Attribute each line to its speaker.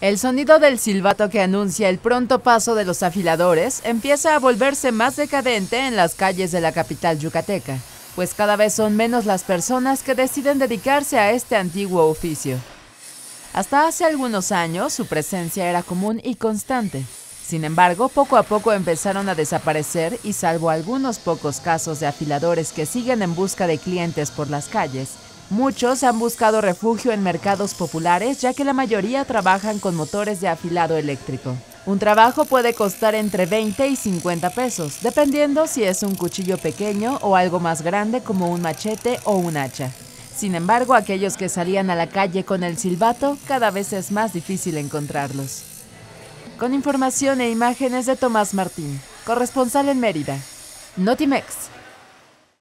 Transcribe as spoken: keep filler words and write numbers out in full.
Speaker 1: El sonido del silbato que anuncia el pronto paso de los afiladores empieza a volverse más decadente en las calles de la capital yucateca, pues cada vez son menos las personas que deciden dedicarse a este antiguo oficio. Hasta hace algunos años su presencia era común y constante. Sin embargo, poco a poco empezaron a desaparecer y salvo algunos pocos casos de afiladores que siguen en busca de clientes por las calles, muchos han buscado refugio en mercados populares ya que la mayoría trabajan con motores de afilado eléctrico. Un trabajo puede costar entre veinte y cincuenta pesos, dependiendo si es un cuchillo pequeño o algo más grande como un machete o un hacha. Sin embargo, aquellos que salían a la calle con el silbato, cada vez es más difícil encontrarlos. Con información e imágenes de Tomás Martín, corresponsal en Mérida, Notimex.